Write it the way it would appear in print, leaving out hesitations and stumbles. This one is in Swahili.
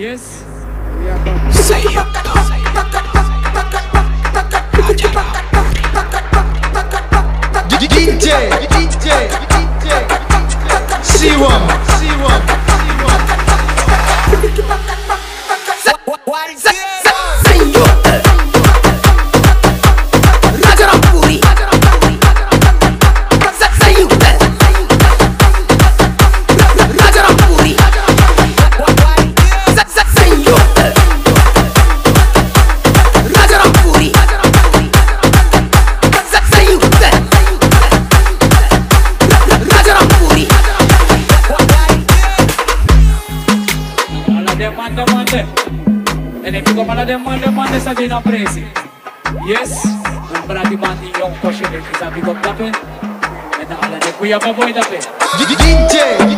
Yes. Say it. DJ Siwam. En el pico para demande esa llena presi. Yes, un brati mandi yon koshe de kisa pico tape. En ala de kuya pa boy tape. DJ